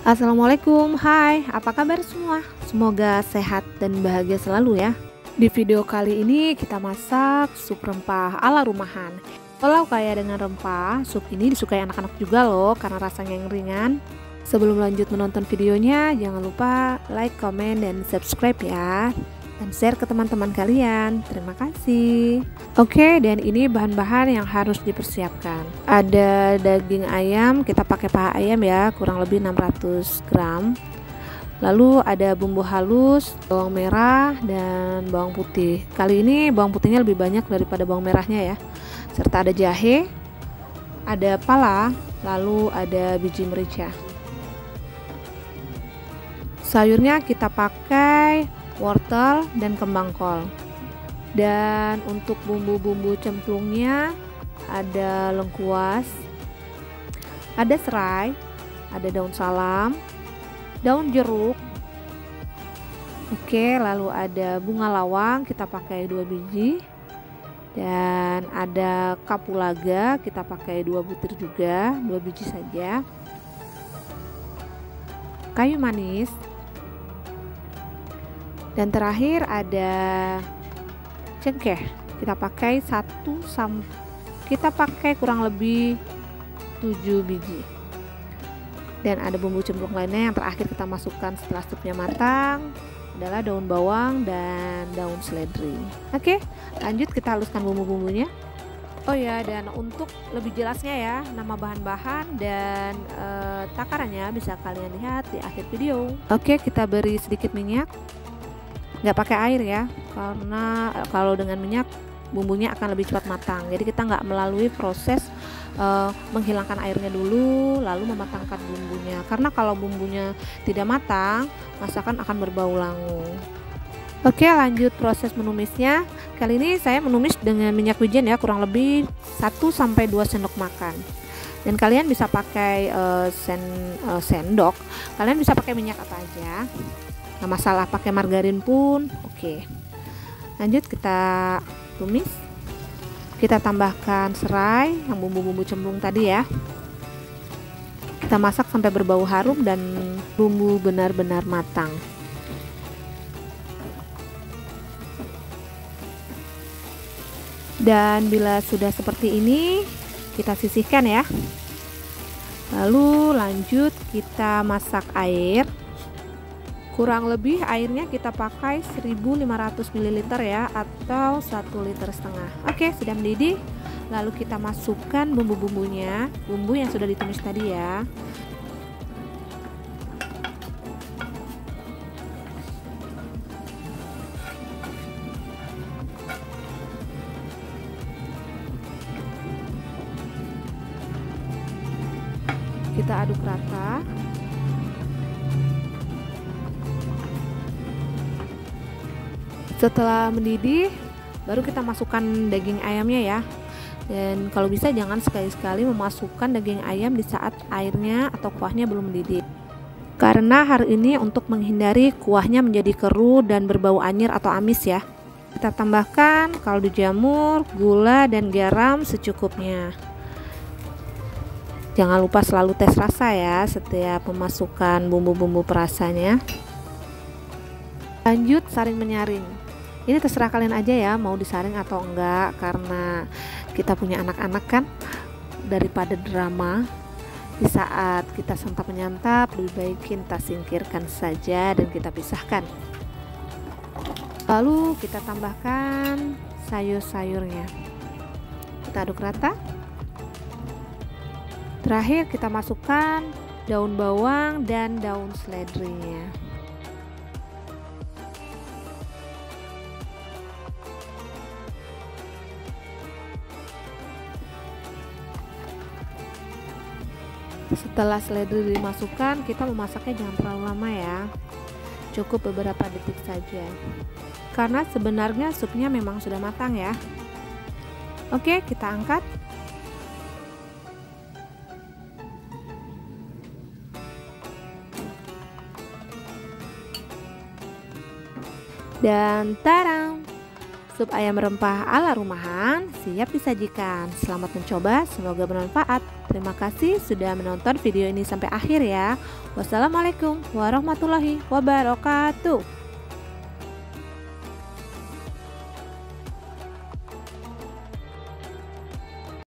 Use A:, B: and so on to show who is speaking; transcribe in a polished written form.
A: Assalamualaikum, hai, apa kabar semua? Semoga sehat dan bahagia selalu ya. Di video kali ini kita masak sup rempah ala rumahan. Kalau kaya dengan rempah, sup ini disukai anak-anak juga loh karena rasanya yang ringan. Sebelum lanjut menonton videonya, jangan lupa like, comment, dan subscribe ya. Dan share ke teman-teman kalian. Terima kasih. Oke, dan ini bahan-bahan yang harus dipersiapkan. Ada daging ayam, kita pakai paha ayam ya, kurang lebih 600 gram. Lalu ada bumbu halus, bawang merah, dan bawang putih. Kali ini bawang putihnya lebih banyak daripada bawang merahnya ya. Serta ada jahe, ada pala, lalu ada biji merica. Sayurnya kita pakai wortel dan kembang kol. Dan untuk bumbu-bumbu cemplungnya ada lengkuas, ada serai, ada daun salam, daun jeruk. Oke, lalu ada bunga lawang, kita pakai 2 biji. Dan ada kapulaga, kita pakai 2 butir juga, 2 biji saja. Kayu manis. Dan terakhir ada cengkeh, kita pakai kita pakai kurang lebih 7 biji. Dan ada bumbu cemplung lainnya yang terakhir kita masukkan setelah supnya matang adalah daun bawang dan daun seledri. Oke, lanjut kita haluskan bumbu-bumbunya. Oh ya, dan untuk lebih jelasnya ya, nama bahan-bahan dan takarannya bisa kalian lihat di akhir video. Oke, kita beri sedikit minyak. Nggak pakai air ya, karena kalau dengan minyak bumbunya akan lebih cepat matang. Jadi kita nggak melalui proses menghilangkan airnya dulu lalu mematangkan bumbunya, karena kalau bumbunya tidak matang masakan akan berbau langu. Oke, lanjut proses menumisnya. Kali ini saya menumis dengan minyak wijen ya, kurang lebih 1-2 sendok makan. Dan kalian bisa pakai sendok, kalian bisa pakai minyak apa aja, nggak masalah, pakai margarin pun oke. Lanjut kita tumis. Kita tambahkan serai yang bumbu-bumbu cemplung tadi ya. Kita masak sampai berbau harum dan bumbu benar-benar matang. Dan bila sudah seperti ini, kita sisihkan ya. Lalu lanjut kita masak air. Kurang lebih airnya kita pakai 1500 ml ya, atau 1,5 liter. Oke, sudah mendidih. Lalu kita masukkan bumbu-bumbunya, bumbu yang sudah ditumis tadi ya. Kita aduk rata. Setelah mendidih, baru kita masukkan daging ayamnya ya. Dan kalau bisa jangan sekali-sekali memasukkan daging ayam di saat airnya atau kuahnya belum mendidih. Karena hari ini untuk menghindari kuahnya menjadi keruh dan berbau anyir atau amis ya. Kita tambahkan kaldu jamur, gula, dan garam secukupnya. Jangan lupa selalu tes rasa ya setiap memasukkan bumbu-bumbu perasanya. Lanjut saring menyaring. Ini terserah kalian aja ya mau disaring atau enggak, karena kita punya anak-anak kan, daripada drama di saat kita santap menyantap, lebih baik kita singkirkan saja dan kita pisahkan. Lalu kita tambahkan sayur-sayurnya, kita aduk rata. Terakhir kita masukkan daun bawang dan daun seledrinya. Setelah seledri dimasukkan, kita memasaknya jangan terlalu lama ya, cukup beberapa detik saja, karena sebenarnya supnya memang sudah matang ya. Oke, kita angkat. Dan tarang, Sup ayam rempah ala rumahan siap disajikan. Selamat mencoba, semoga bermanfaat. Terima kasih sudah menonton video ini sampai akhir ya. Wassalamualaikum warahmatullahi wabarakatuh.